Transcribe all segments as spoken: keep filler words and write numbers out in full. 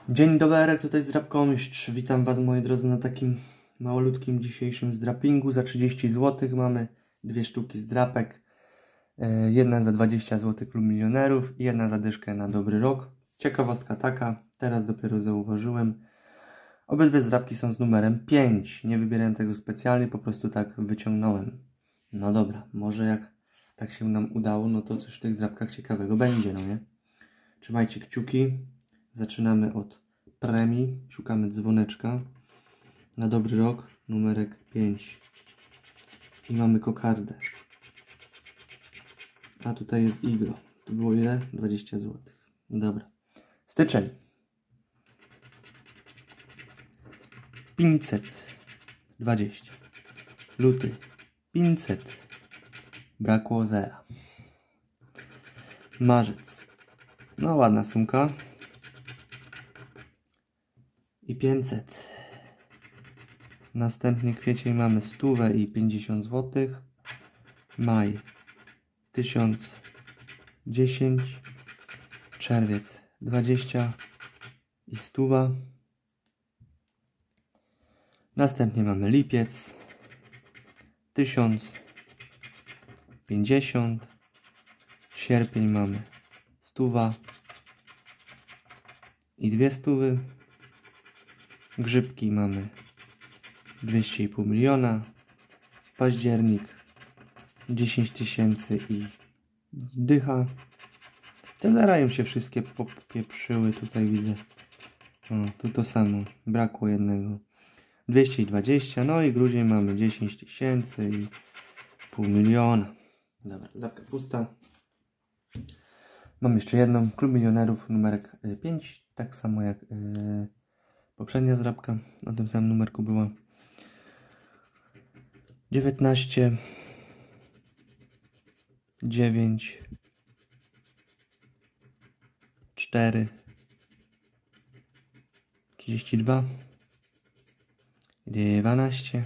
Dzień dobry, tutaj Zdrapkomistrz. Witam Was, moi drodzy, na takim małolutkim dzisiejszym zdrapingu. Za trzydzieści złotych mamy dwie sztuki zdrapek. Jedna za dwadzieścia złotych Klub Milionerów i jedna za dyszkę na dobry rok. Ciekawostka taka, teraz dopiero zauważyłem. Obydwie zdrapki są z numerem pięć. Nie wybierałem tego specjalnie, po prostu tak wyciągnąłem. No dobra, może jak tak się nam udało, no to coś w tych zdrapkach ciekawego będzie, no nie? Trzymajcie kciuki. Zaczynamy od premii. Szukamy dzwoneczka. Na dobry rok. Numerek pięć. I mamy kokardę. A tutaj jest iglo. To było ile? dwadzieścia złotych. Dobra. Styczeń. pięćset. dwadzieścia. Luty. pięćset. Brakło zera. Marzec. No ładna sumka. I pięćset. Następnie kwiecień mamy stówę i pięćdziesiąt złotych. Maj tysiąc dziesięć. Czerwiec dwadzieścia i stuwa. Następnie mamy lipiec tysiąc pięćdziesiąt. Sierpień mamy stuwa i dwie stówy. Grzybki mamy dwieście i pół miliona. Październik dziesięć tysięcy i dycha. Te zerają się wszystkie popieprzyły, tutaj widzę. O, tu to samo, brakło jednego. dwieście dwadzieścia, no i grudzień mamy dziesięć tysięcy i pół miliona. Dobra, zapka pusta. Mam jeszcze jedną, Klub Milionerów, numerek pięć, tak samo jak yy, poprzednia zdrapka, o tym samym numerku była. dziewiętnaście, dziewięć, cztery, trzydzieści dwa, dwanaście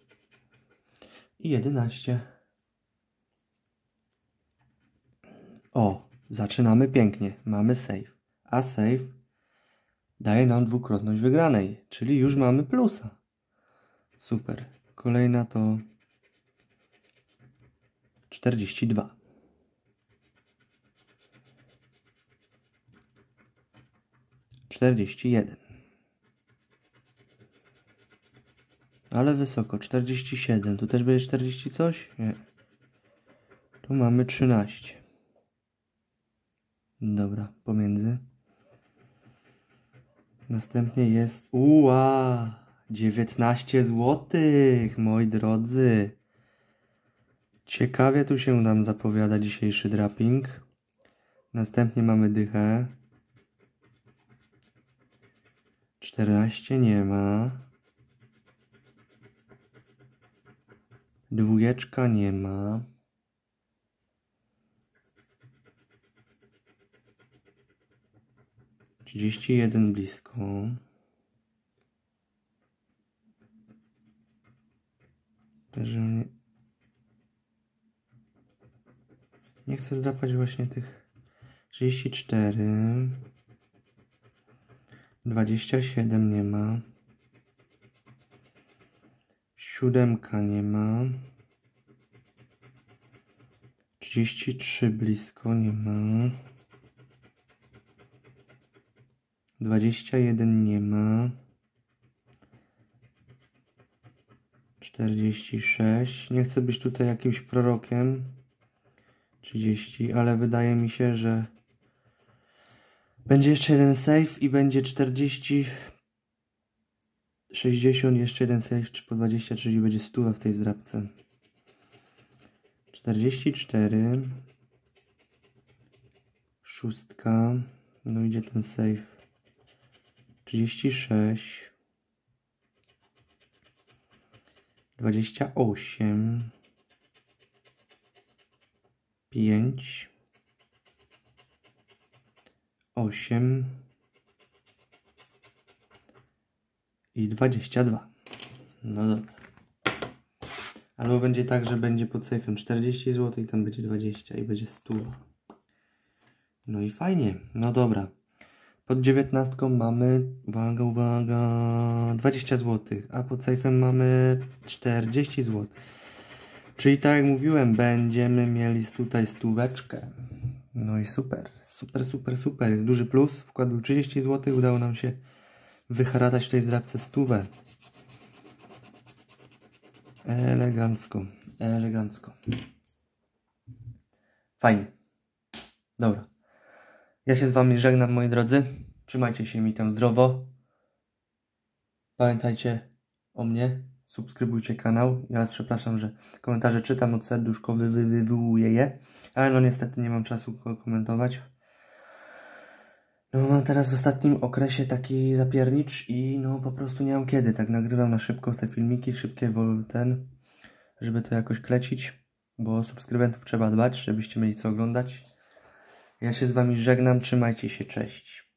i jedenaście. O, zaczynamy pięknie. Mamy save. A save daje nam dwukrotność wygranej, czyli już mamy plusa. Super. Kolejna to czterdzieści dwa. czterdzieści jeden. Ale wysoko. czterdzieści siedem. Tu też będzie czterdzieści coś? Nie. Tu mamy trzynaście. Dobra, pomiędzy. Następnie jest uła, dziewiętnaście złotych, moi drodzy. Ciekawie tu się nam zapowiada dzisiejszy draping. Następnie mamy dychę. czternaście nie ma. Dwójeczka nie ma. trzydzieści jeden blisko. Także nie, nie chcę zdrapać właśnie tych. trzydzieści cztery. dwadzieścia siedem nie ma. Siódemka nie ma. trzydzieści trzy blisko nie ma. dwadzieścia jeden nie ma. czterdzieści sześć. Nie chcę być tutaj jakimś prorokiem. trzydzieści, ale wydaje mi się, że będzie jeszcze jeden save i będzie czterdzieści, sześćdziesiąt, jeszcze jeden save, czy po dwadzieścia, czyli będzie sto w tej zdrapce. czterdzieści cztery. Szóstka. No idzie ten save. trzydzieści sześć. dwadzieścia osiem. pięć. osiem. I dwadzieścia dwa. No dobra. Albo będzie tak, że będzie pod sejfem czterdzieści złotych i tam będzie dwadzieścia i będzie sto. No i fajnie. No dobra. Pod dziewiętnastką mamy, uwaga, uwaga, dwadzieścia złotych, a pod sejfem mamy czterdzieści złotych. Czyli tak jak mówiłem, będziemy mieli tutaj stóweczkę. No i super, super, super, super. Jest duży plus. Wkład był trzydzieści złotych. Udało nam się wyharatać w tej zdrabce stówę. Elegancko, elegancko. Fajnie. Dobra. Ja się z wami żegnam, moi drodzy. Trzymajcie się mi tam zdrowo. Pamiętajcie o mnie. Subskrybujcie kanał. Ja was przepraszam, że komentarze czytam od serduszko, wy, wy, wywołuję je. Ale no niestety nie mam czasu komentować. No mam teraz w ostatnim okresie taki zapiernicz i no po prostu nie mam kiedy. Tak nagrywam na szybko te filmiki, szybkie ten, żeby to jakoś klecić. Bo o subskrybentów trzeba dbać, żebyście mieli co oglądać. Ja się z wami żegnam, trzymajcie się, cześć.